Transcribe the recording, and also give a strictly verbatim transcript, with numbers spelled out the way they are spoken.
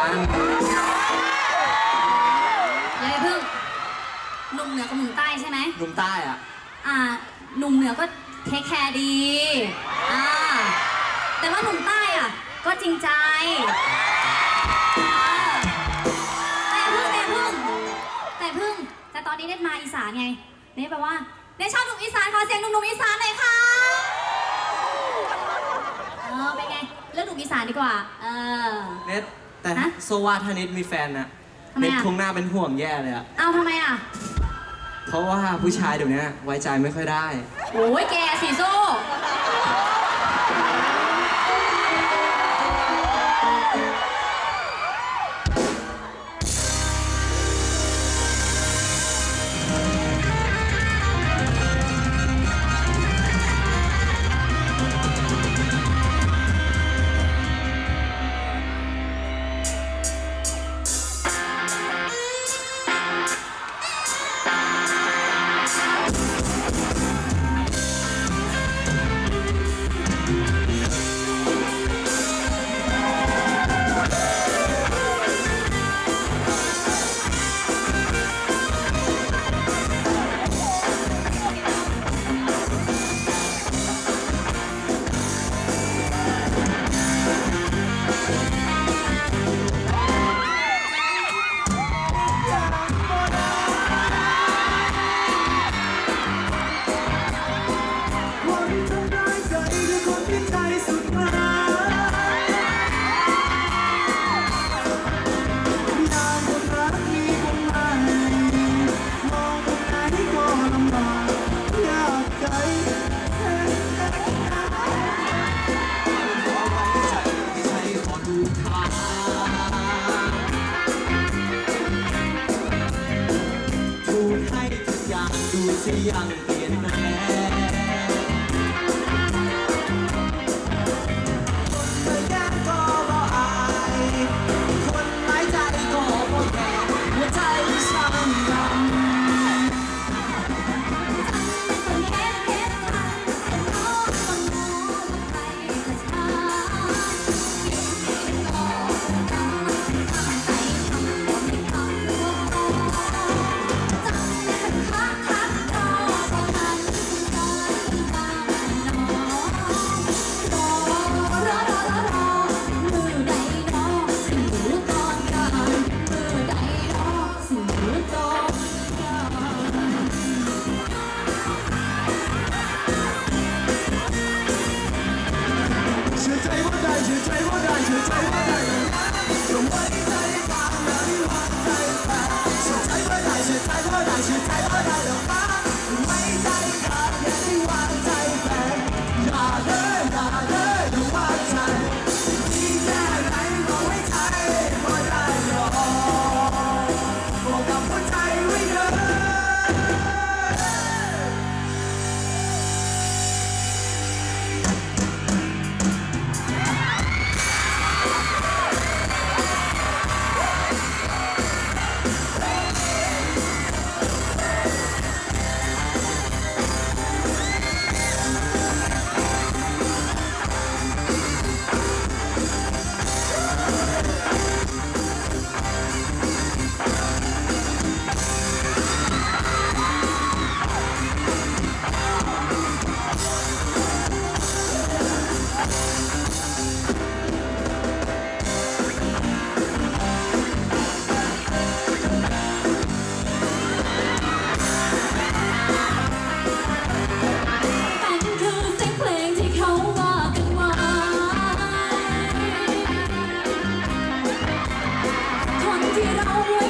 กันยายพึ่งหนุ่มเหนือกับหนุ่มใต้ใช่ไหมหนุ่มใต้อ่ะอ่าหนุ่มเหนือก็เทคแคร์ดีอ่าแต่ว่าหนุ่มใต้อ่ะก็จริงใจแต่พึ่งแต่พึ่งแต่พึ่งแต่ตอนนี้เน็ตมาอีสานไงเน็ตแปลว่าเน็ตชอบหนุ่มอีสานขอเสียงหนุ่มๆอีสานหน่อยค่ะเออเป็นไงเลือกหนุ่มอีสานดีกว่าเออเน็ตแต่โซวาถ้าเน็ตมีแฟนนะเน็ตคงน่าเป็นห่วงแย่เลยอะเอาทำไมอะเพราะว่าผู้ชายเดี๋ยวนี้ไว้ใจไม่ค่อยได้โอ้ยแกสีโซ่ดูสิยังเปลี่ยนแปลงคนเมื่อยากก็บ่อายคนหลายใจก็บ่แก่หัวใจช้ำดำที่เรา